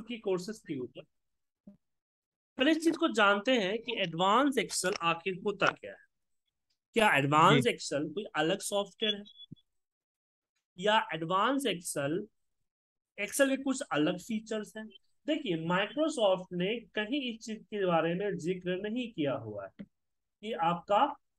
की कोर्सेज के ऊपर। पहले इस चीज को जानते हैं कि एडवांस एक्सेल आखिर होता क्या है। क्या जी एडवांस एक्सेल कोई अलग सॉफ्टवेयर है, या एडवांस एक्सेल एक्सेल के कुछ अलग फीचर्स हैं। देखिए, माइक्रोसॉफ्ट ने कहीं इस चीज के बारे में जिक्र नहीं किया हुआ है कि आपका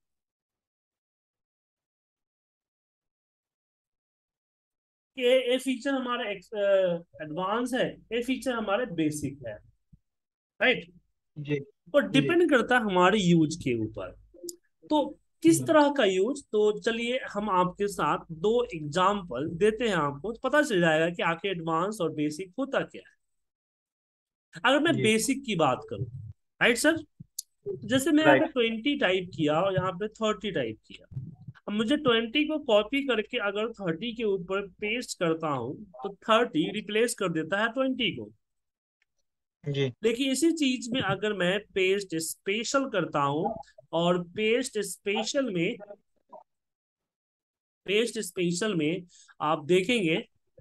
कि ये फीचर हमारे एडवांस है, ये फीचर हमारे बेसिक है, राइट। जी तो जी डिपेंड करता है हमारे यूज के ऊपर। तो किस हम्म, तरह का यूज, तो चलिए हम आपके साथ दो एग्जाम्पल देते हैं, आपको तो पता चल जाएगा कि आखिर एडवांस और बेसिक होता क्या है। अगर मैं जी बेसिक की बात करूं, राइट सर, जैसे मैं यहाँ पे राइट 20 टाइप किया और यहाँ पे 30 टाइप किया। अब मुझे 20 को कॉपी करके अगर 30 के ऊपर पेस्ट करता हूँ तो 30 रिप्लेस कर देता है 20 को। जी देखिए, इसी चीज में अगर मैं पेस्ट स्पेशल करता हूँ और पेस्ट स्पेशल में आप देखेंगे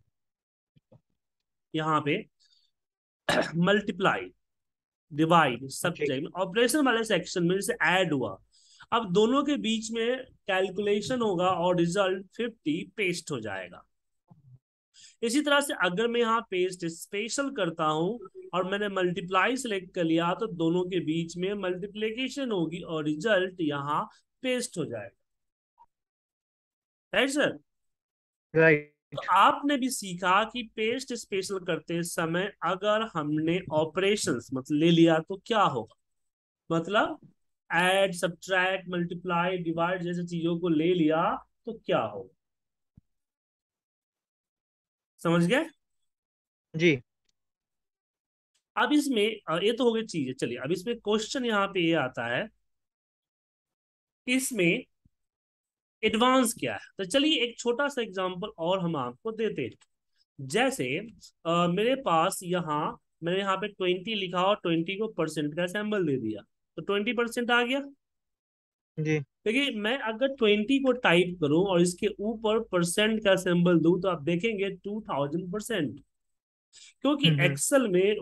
यहाँ पे मल्टीप्लाई, डिवाइड, जी सब्जेक्ट ऑपरेशन वाले सेक्शन में जैसे ऐड हुआ, अब दोनों के बीच में कैलकुलेशन होगा और रिजल्ट 50 पेस्ट हो जाएगा। इसी तरह से अगर मैं यहाँ पेस्ट स्पेशल करता हूँ और मैंने मल्टीप्लाई सेलेक्ट कर लिया तो दोनों के बीच में मल्टीप्लीकेशन होगी और रिजल्ट यहाँ पेस्ट हो जाएगा, राइट सर। तो राइट आपने भी सीखा कि पेस्ट स्पेशल करते समय अगर हमने ऑपरेशंस मतलब ले लिया तो क्या होगा, मतलब ऐड, सब्ट्रैक्ट, मल्टीप्लाई, डिवाइड जैसे चीजों को ले लिया तो क्या होगा, समझ गए। जी अब इसमें ये तो हो गई चीज है, चलिए अब इसमें क्वेश्चन यहाँ पे ये आता है, इसमें एडवांस क्या है। तो चलिए एक छोटा सा एग्जांपल और हम आपको देते हैं। जैसे मेरे पास यहाँ, मैंने यहाँ पे 20 लिखा और 20 को परसेंट का सैंबल दे दिया, तो 20% आ गया। जी देखिए, मैं अगर 20 को टाइप करूं और इसके ऊपर परसेंट का सिंबल दूं तो आप देखेंगे 2000%, क्योंकि हम्म, एक्सेल में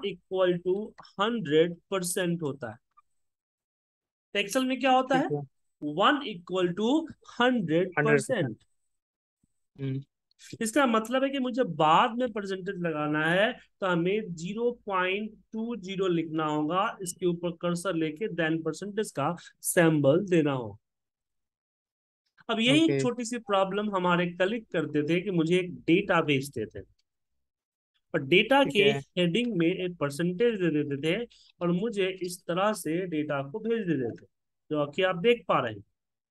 1 = 100% होता है। तो एक्सेल में क्या होता ठीक है, है 100%। 1 = 100%। हम्म, इसका मतलब है कि मुझे बाद में परसेंटेज लगाना है तो हमें 0.20 लिखना होगा, इसके ऊपर कर्सर लेके देन परसेंटेज का सिंबल देना होगा। अब यही एक ओके छोटी सी प्रॉब्लम हमारे कलीग करते थे कि मुझे एक डेटा भेजते थे और डेटा ठीक के है हेडिंग में एक परसेंटेज दे देते थे और मुझे इस तरह से डेटा को भेज देते थे, जो कि आप देख पा रहे हैं,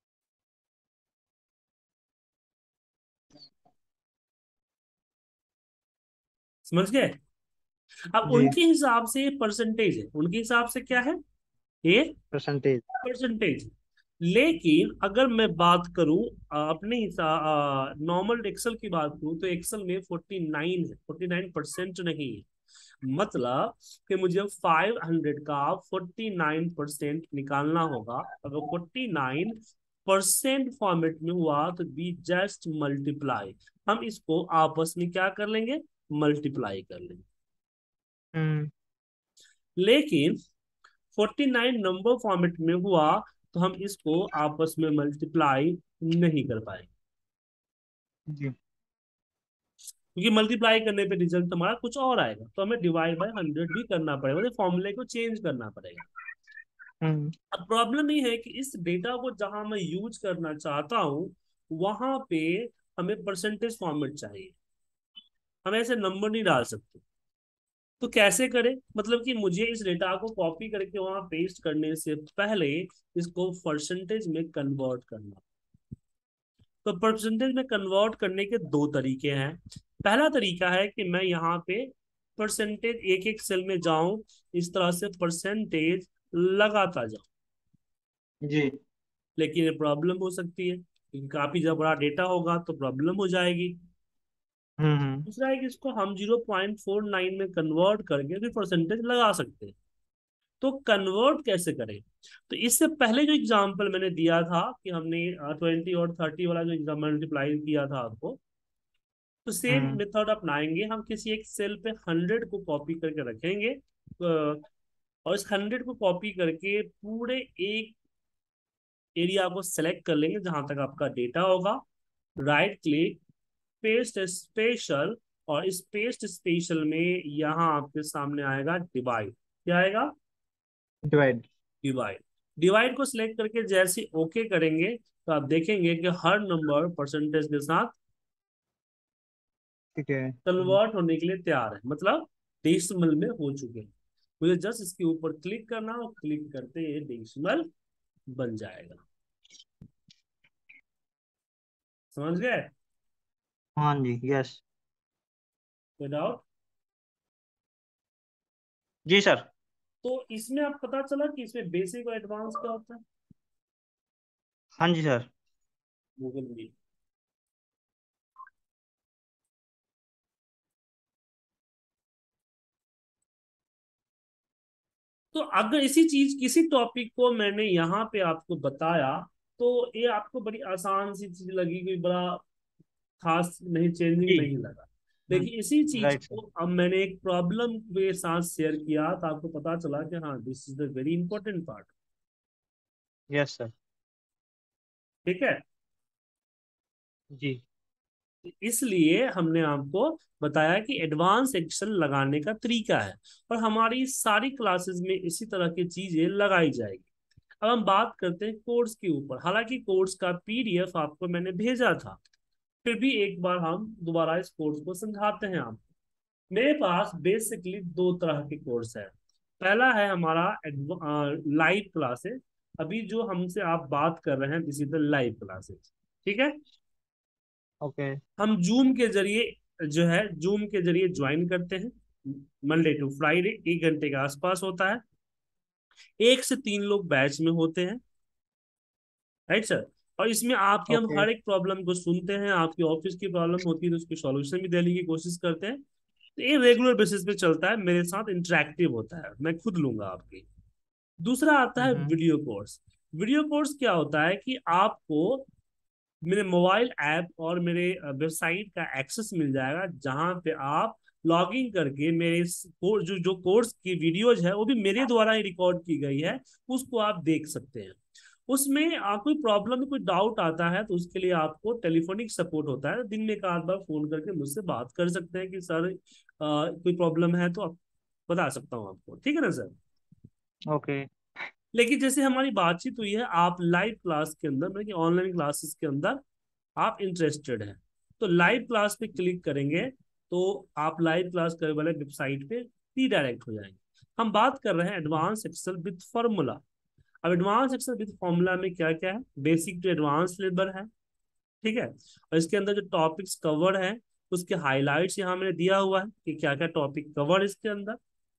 समझ गए। अब जी उनके हिसाब से ये परसेंटेज है, उनके हिसाब से क्या है, ये परसेंटेज परसेंटेज। लेकिन अगर मैं बात करूं अपने हिसाब नॉर्मल एक्सेल की बात करूं तो एक्सेल में 49 है, 49% नहीं है। मतलब कि मुझे 500 का 49% निकालना होगा। अगर 49% फॉर्मेट में हुआ तो बी जस्ट मल्टीप्लाई, हम इसको आपस में क्या कर लेंगे, मल्टीप्लाई कर लेंगे। हम्म लेकिन 49 नंबर फॉर्मेट में हुआ तो हम इसको आपस में मल्टीप्लाई नहीं कर पाएंगे, जी क्योंकि मल्टीप्लाई करने पे रिजल्ट हमारा कुछ और आएगा, तो हमें डिवाइड बाय 100 भी करना पड़ेगा, मतलब फॉर्मूले को चेंज करना पड़ेगा। हम्म अब प्रॉब्लम ये है कि इस डेटा को जहां मैं यूज करना चाहता हूं वहां पे हमें परसेंटेज फॉर्मेट चाहिए, हम ऐसे नंबर नहीं डाल सकते। तो कैसे करें, मतलब कि मुझे इस डेटा को कॉपी करके वहां पेस्ट करने से पहले इसको परसेंटेज में कन्वर्ट करना। तो परसेंटेज में कन्वर्ट करने के दो तरीके हैं। पहला तरीका है कि मैं यहाँ पे परसेंटेज एक एक सेल में जाऊं, इस तरह से परसेंटेज लगाता जाऊं, जी लेकिन ये प्रॉब्लम हो सकती है क्योंकि काफी जब बड़ा डेटा होगा तो प्रॉब्लम हो जाएगी। हम्म, दूसरा है कि इसको हम 0.49 में कन्वर्ट करके फिर परसेंटेज लगा सकते हैं। तो कन्वर्ट कैसे करें, तो इससे पहले जो एग्जांपल मैंने दिया था कि हमने 20 और 30 वाला जो एग्जाम्पल मल्टीप्लाई किया था आपको, तो सेम हम्म। मेथड अपनाएंगे हम, किसी एक सेल पे 100 को कॉपी करके रखेंगे, और इस 100 को कॉपी करके पूरे एक एरिया को सेलेक्ट कर लेंगे जहां तक आपका डेटा होगा। राइट क्लिक, पेस्ट स्पेशल, और इस पेस्ट स्पेशल में यहाँ आपके सामने आएगा डिवाइड। क्या आएगा? डिवाइड। डिवाइड। डिवाइड को सिलेक्ट करके जैसे ओके करेंगे तो आप देखेंगे कि हर नंबर परसेंटेज के साथ ठीक है। कन्वर्ट होने के लिए तैयार है, मतलब डेसिमल में हो चुके हैं। मुझे जस्ट इसके ऊपर क्लिक करना, और क्लिक करते ये डेसिमल बन जाएगा। समझ गए? हाँ जी, यस। कोई डाउट? जी सर। तो इसमें आप पता चला कि इसमें बेसिक और एडवांस क्या होता है। हाँ जी सर। Google meet. तो अगर इसी चीज, किसी टॉपिक को मैंने यहाँ पे आपको बताया, तो ये आपको बड़ी आसान सी चीज लगी, कोई बड़ा खास नहीं, चेंजिंग जी। नहीं लगा। हम्म। लेकिन इसी चीज राइट सर। को अब मैंने एक प्रॉब्लम के साथ शेयर किया तो आपको पता चला कि हाँ, this is the very important part. Yes sir. ठीक है। जी। इसलिए हमने आपको बताया कि एडवांस एक्सेल लगाने का तरीका है, और हमारी सारी क्लासेस में इसी तरह की चीजें लगाई जाएगी। अब हम बात करते हैं कोर्स के ऊपर। हालांकि कोर्स का पीडीएफ आपको मैंने भेजा था, फिर भी एक बार हम दोबारा इस कोर्स को समझाते हैं आपको। मेरे पास बेसिकली दो तरह के कोर्स है। पहला है हमारा लाइव क्लासेस। अभी जो हमसे आप बात कर रहे हैं, this is the live classes. ठीक है। ओके। हम जूम के जरिए, जो है जूम के जरिए ज्वाइन करते हैं। मंडे टू फ्राइडे 1 घंटे के आसपास होता है। 1 से 3 लोग बैच में होते हैं। Right sir. और इसमें आपकी हम ओके। हर एक प्रॉब्लम को सुनते हैं। आपकी ऑफिस की प्रॉब्लम होती है तो उसकी सॉल्यूशन भी देने की कोशिश करते हैं। तो ये रेगुलर बेसिस पे चलता है, मेरे साथ इंटरेक्टिव होता है, मैं खुद लूंगा आपकी। दूसरा आता है हम्म। Video course. वीडियो कोर्स क्या होता है कि आपको मेरे मोबाइल ऐप और मेरे वेबसाइट का एक्सेस मिल जाएगा, जहां पे आप लॉग इन करके मेरे जो जो कोर्स की वीडियोज है वो भी मेरे द्वारा ही रिकॉर्ड की गई है, उसको आप देख सकते हैं। उसमें कोई प्रॉब्लम, कोई डाउट आता है तो उसके लिए आपको टेलीफोनिक सपोर्ट होता है। दिन में एक आध बार फोन करके मुझसे बात कर सकते हैं कि सर कोई प्रॉब्लम है तो आप बता सकता हूँ आपको। ठीक है ना सर? ओके। लेकिन जैसे हमारी बातचीत हुई है, आप लाइव क्लास के अंदर, मतलब कि ऑनलाइन क्लासेस के अंदर आप इंटरेस्टेड हैं, तो लाइव क्लास पे क्लिक करेंगे तो आप लाइव क्लास करने वाले वेबसाइट पे रीडायरेक्ट हो जाएंगे। हम बात कर रहे हैं एडवांस एक्सेल विद फॉर्मूला। अब एडवांस एक्सेल विद फॉर्मूला में क्या क्या है? बेसिक टू एडवांस लेवल है। ठीक है। और इसके अंदर जो टॉपिक्स कवर है, उसके हाईलाइट्स यहाँ मैंने दिया हुआ है कि क्या क्या टॉपिक कवर इसके अंदर,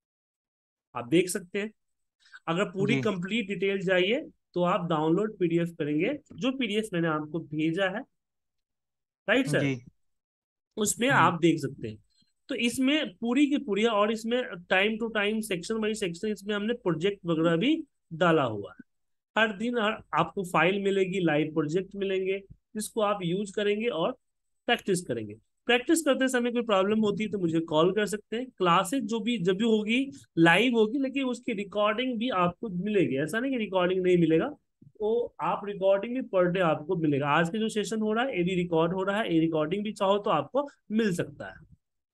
आप देख सकते हैं। अगर पूरी जी। कंप्लीट डिटेल चाहिए तो आप डाउनलोड पीडीएफ करेंगे, जो पीडीएफ मैंने आपको भेजा है। Right sir. जी। उसमें हम्म। आप देख सकते हैं। तो इसमें पूरी की पूरी, और इसमें time to time, section by section, इसमें हमने प्रोजेक्ट वगैरह भी डाला हुआ है। हर दिन आपको फाइल मिलेगी, लाइव प्रोजेक्ट मिलेंगे, जिसको आप यूज करेंगे और प्रैक्टिस करेंगे। प्रैक्टिस करते समय कोई प्रॉब्लम होती है तो मुझे कॉल कर सकते हैं। क्लासेस जो भी जब भी होगी, लाइव होगी, लेकिन उसकी रिकॉर्डिंग भी आपको मिलेगी। ऐसा नहीं कि रिकॉर्डिंग नहीं मिलेगा, तो आप रिकॉर्डिंग भी पर डे आपको मिलेगा। आज के जो सेशन हो रहा है ये भी रिकॉर्ड हो रहा है, ये रिकॉर्डिंग भी चाहो तो आपको मिल सकता है।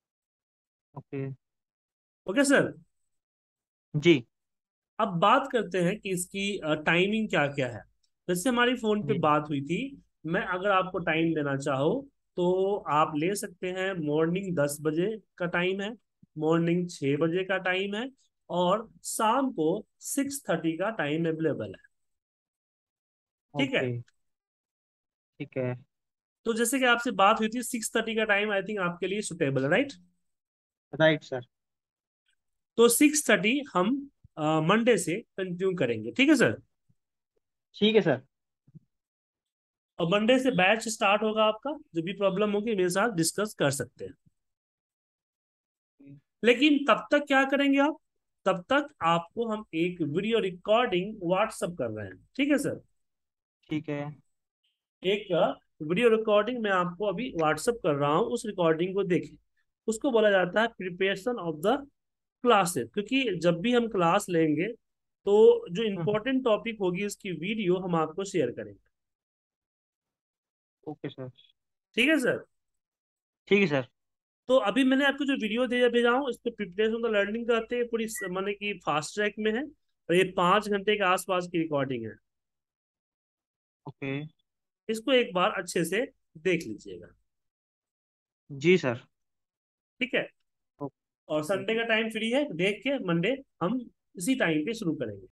ओके। Okay sir. जी। अब बात करते हैं कि इसकी टाइमिंग क्या क्या है। जैसे हमारी फोन पे जी। बात हुई थी, मैं अगर आपको टाइम देना चाहो तो आप ले सकते हैं। मॉर्निंग 10 बजे का टाइम है, मॉर्निंग 6 बजे का टाइम है, और शाम को 6:30 का टाइम अवेलेबल है। ठीक है। ओके। ठीक है। तो जैसे कि आपसे बात हुई थी, 6:30 का टाइम आई थिंक आपके लिए सुटेबल है, राइट? Right sir. तो 6:30 हम मंडे से कंटिन्यू करेंगे। ठीक है सर। ठीक है सर। और मंडे से बैच स्टार्ट होगा आपका। जो भी प्रॉब्लम होगी मेरे साथ डिस्कस कर सकते हैं। लेकिन तब तक क्या करेंगे आप? तब तक आपको हम एक वीडियो रिकॉर्डिंग व्हाट्सअप कर रहे हैं। ठीक है सर। ठीक है। एक वीडियो रिकॉर्डिंग मैं आपको अभी व्हाट्सअप कर रहा हूँ, उस रिकॉर्डिंग को देखें। उसको बोला जाता है प्रिपरेशन ऑफ द क्लासेस, क्योंकि जब भी हम क्लास लेंगे तो जो इम्पोर्टेंट टॉपिक होगी उसकी वीडियो हम आपको शेयर करेंगे। Okay sir. ठीक है सर। ठीक है सर। तो अभी मैंने आपको जो वीडियो दे भेजा हूँ, इस पे प्रिपरेशन ऑफ द लर्निंग करते हैं, पूरी माने कि फास्ट ट्रैक में है, और ये 5 घंटे के आसपास की रिकॉर्डिंग है। ओके। इसको एक बार अच्छे से देख लीजिएगा। जी सर। ठीक है। ओके। और संडे का टाइम फ्री है, देख के मंडे हम इसी टाइम पे शुरू करेंगे।